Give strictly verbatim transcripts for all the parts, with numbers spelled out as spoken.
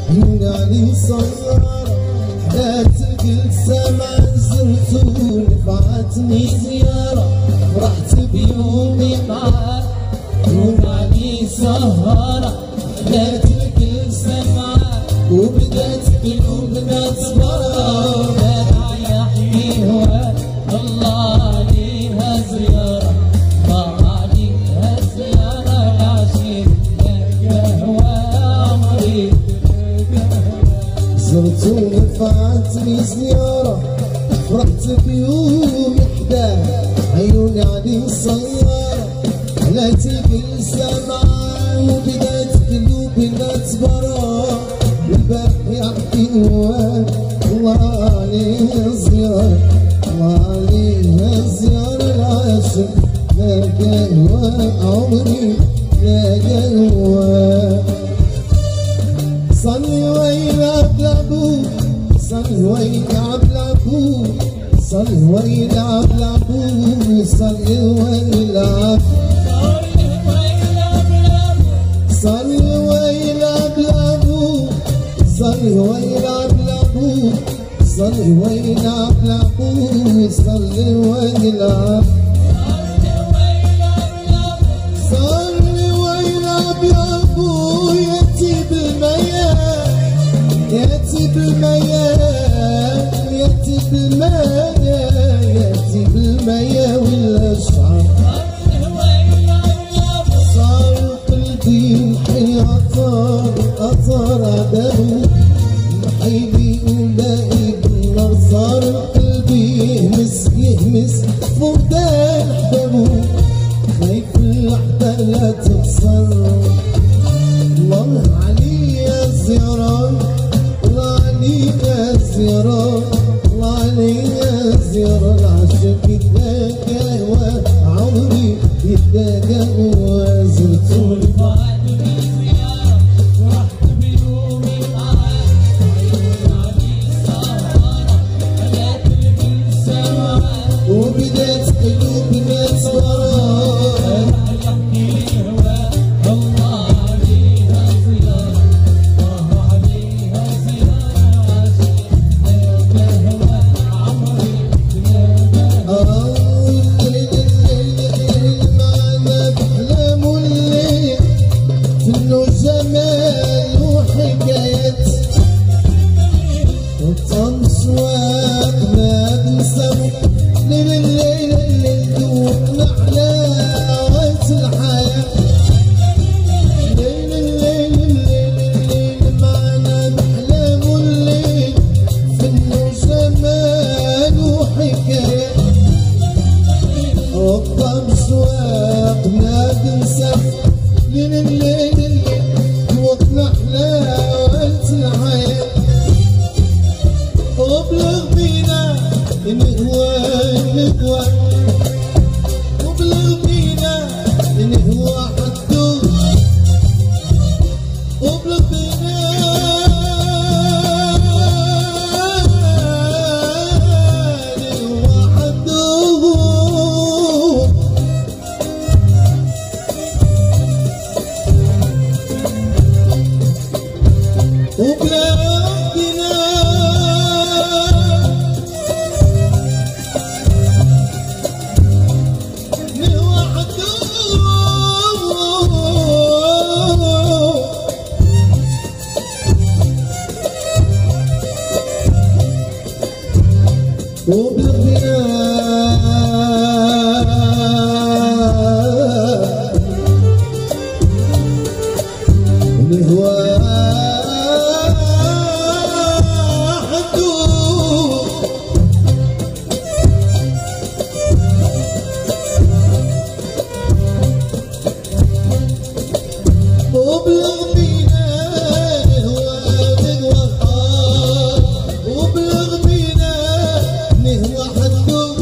عيون علي صيارة حدات الكل سمع زرتو نفعتني زيارة فرحت بيومي معاك عيون علي سهارة حدات الكل سمع وبدات قلوبنا تصبر يا حبيبي هواك الله عليها زيارة الله عليها زيارة العشيق لقى هوا عمري زرتو نفعتني زيارة فرحت بيومي حداه عيوني علي صيارة حلات الكل سمعة وبدات قلوبنا تصبر الباب يحكي هواك الله عليها زيارة الله عليها زيارة العاشق لقى هواك عمري لقى هواك صلي ويلعب لعبوك صلي ويلعب لعبوك صلي ويلعب لعبوك صلي ويلعب صلي ويلعب لعبوك صلي ويلعب لعبوك صلي ويلعب لعبوك صلي ويلعب صلي ويلعب لعبوك ياتي بالمياه ياتي بالمياه ياتي بالمياه ياتي بالمياه والاشعار صار قلبي محي عطار عطار عدو محيلي ولاقي بالنار صار قلبي يهمس يهمس فقدان احبابه خايف اللحظة لا تخسر الله عليا زيارة الله عليا زيارة الله عليا زيارة العاشق يتلاقى هوا عمري يتلاقى هوا زرتوني وبدات قلوبنا تصبر الله عليها زيارة الله عليها زيارة لقى هوا عمري لقى الليل الليل معنا بأحلام الليل كله جمال وحكايات وطنش وأقلاد نسوي ليل الليل الليل دوقنا حلاوة الحياة ليل الليل الليل الليل معنا بأحلام الليل فنه جمال وحكاية والطمس وأقلاد نسوي ليل الليل الليل دوقنا حلاوة الحياة وبلغ بينا نهوى نهوى وبلغ بينا نهوى حدو وبلغ بينا نهوى حدو وبلغ بينا وبالغناء نهوى حدود وبالغ بينا نهوى نهوى حار وبالغ بينا نهوى حدود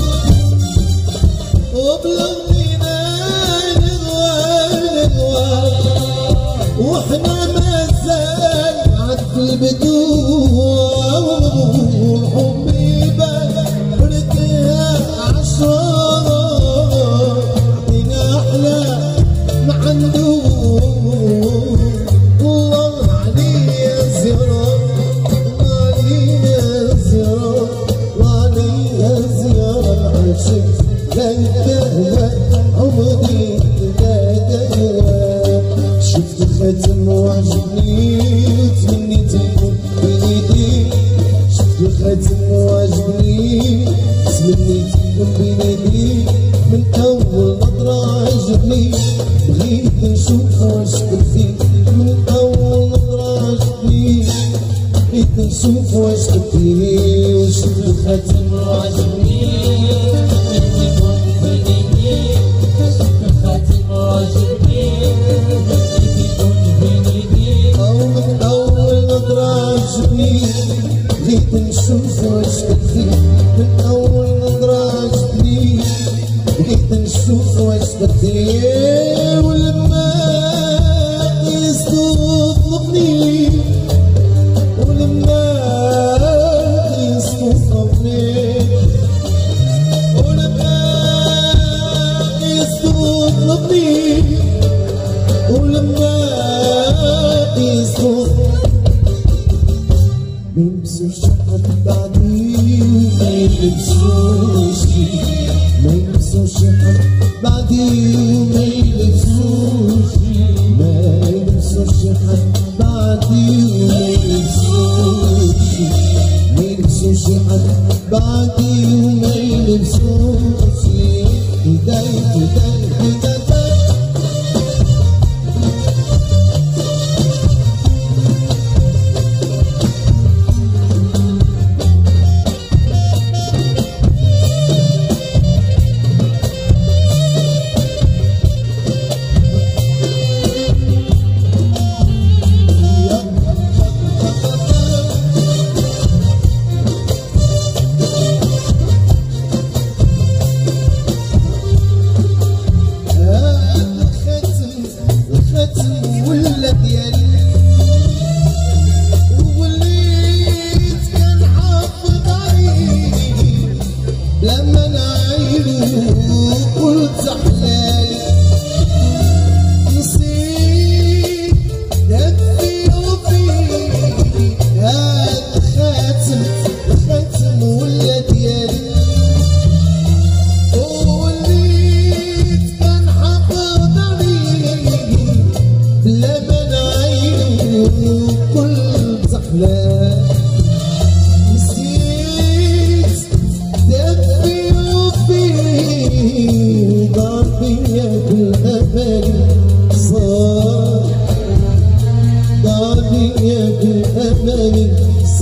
وبالغ بينا نهوى نهوى واحنا ما زال عد البدور حبي بركها عشرة عطينا احلى ما عنده الله عليه زيارة بغيت نشوف واش تبكي وشوف الخاتم وعجبني التليفون بين يديك الخاتم وعجبني التليفون بين يديك أو من أول نظرة عجبني بغيت نشوف واش تبكي من أول نظرة عجبني بغيت نشوف واش تبكي ولما يستطلبني ولما يستطلبني ولما يستطلبني ولما يستطلبني ما يلبسوش حد بعدي وما يلبسوش ما يلبسوش حد بعدي وما يلبسوش ما يلبسوش حد بعدي وما يلبسوش ما يلبسوش حد بعدي وما يلبسوش هداي هداي هداي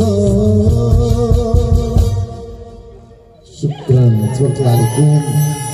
شكرا تبارك الله عليكم.